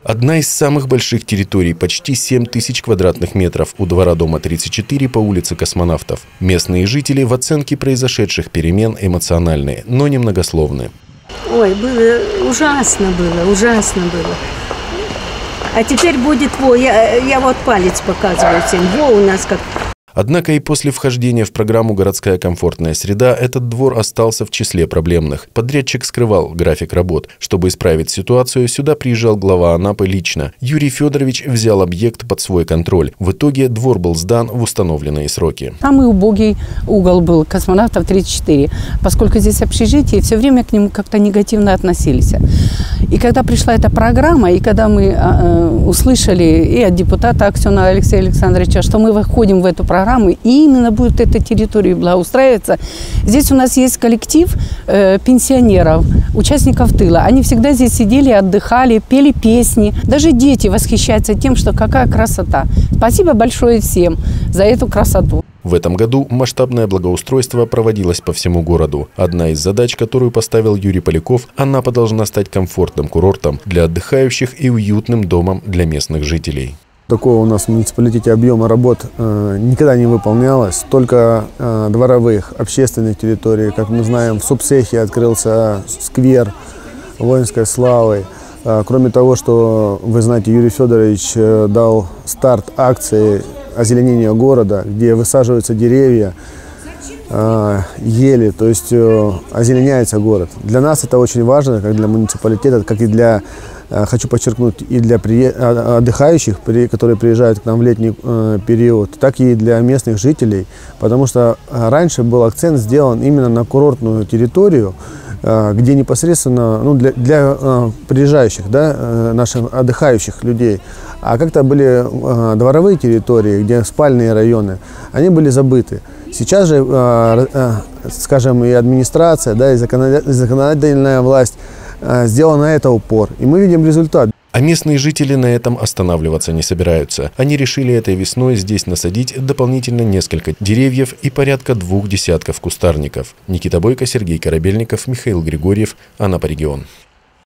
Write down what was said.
Одна из самых больших территорий, почти 7000 квадратных метров, у двора дома 34 по улице Космонавтов. Местные жители в оценке произошедших перемен эмоциональные, но немногословны. Ой, ужасно было. А теперь будет я вот палец показываю всем, у нас как... Однако и после вхождения в программу «Городская комфортная среда» этот двор остался в числе проблемных. Подрядчик скрывал график работ. Чтобы исправить ситуацию, сюда приезжал глава Анапы лично. Юрий Федорович взял объект под свой контроль. В итоге двор был сдан в установленные сроки. Самый убогий угол был Космонавтов 34, поскольку здесь общежитие, все время к нему как-то негативно относились. И когда пришла эта программа, и когда мы услышали и от депутата Аксенова Алексея Александровича, что мы выходим в эту программу, и именно будет эта территория благоустраиваться. Здесь у нас есть коллектив пенсионеров, участников тыла. Они всегда здесь сидели, отдыхали, пели песни. Даже дети восхищаются тем, что какая красота. Спасибо большое всем за эту красоту. В этом году масштабное благоустройство проводилось по всему городу. Одна из задач, которую поставил Юрий Поляков, Анапа должна стать комфортным курортом для отдыхающих и уютным домом для местных жителей. Такого у нас в муниципалитете объема работ никогда не выполнялось. Только дворовых, общественных территорий. Как мы знаем, в субсехе открылся сквер воинской славы. Кроме того, что, вы знаете, Юрий Федорович дал старт акции озеленения города, где высаживаются деревья, ели, то есть озеленяется город. Для нас это очень важно, как для муниципалитета, как и для, хочу подчеркнуть, и для отдыхающих, которые приезжают к нам в летний период, так и для местных жителей, потому что раньше был акцент сделан именно на курортную территорию, где непосредственно для приезжающих, да, наших отдыхающих людей. А как-то были дворовые территории, где спальные районы, они были забыты. Сейчас же, скажем, и администрация, да, и законодательная власть сделала на это упор. И мы видим результат. А местные жители на этом останавливаться не собираются. Они решили этой весной здесь насадить дополнительно несколько деревьев и порядка 2 десятков кустарников. Никита Бойко, Сергей Корабельников, Михаил Григорьев, Анапа регион.